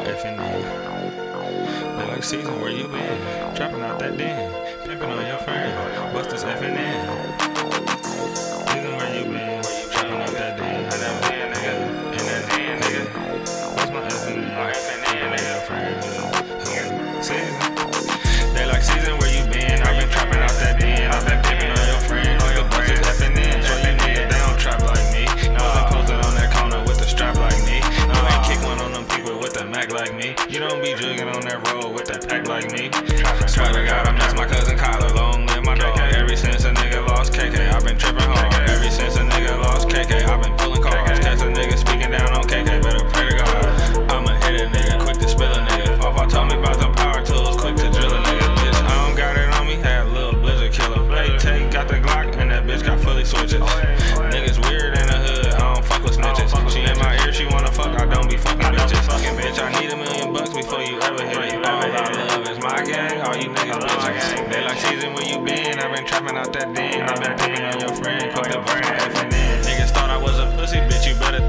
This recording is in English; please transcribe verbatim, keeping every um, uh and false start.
effing in. They like season where you been, trapping out that den, pimping on your friend, bust this effing in. Season where you been, trapping out that den, I never been, nigga, in that den, nigga. Bust my effing in, pimping on your friend, season. They like season where you been, I've been trapping out that den, I've been pimping on your friend, on your bust this effing in. Show you niggas they don't trap like me, wasn't posted on that corner with the strap like me. You ain't kick one on them people with the Mac like me. You don't be jugging on that road with that pack like me. Swear to God, I miss my cousin Kyler, long live my dog. Ever since a nigga lost K K, I've been tripping hard. Ever since a nigga lost K K, I've been pulling cars. Catch a nigga speaking down on K K, better pray to God. I'ma hit a nigga, quick to spill a nigga. Papa told me about them power tools, quick to drill a nigga. Bitch, I don't got it on me, had a little blizzard killer. Hey, Tay got the Glock, and that bitch got fully switches. Niggas weird in the hood, I don't fuck with snitches. She in my ear, she wanna fuck, I don't be fucking bitches. Bitch, I need a million bucks before you ever hit it. All I love is my gang, all you niggas bitches. They like season where you been, I've been trapping out that den. I've been picking on your friend, call your friend effing in. Niggas thought I was a pussy, bitch, you better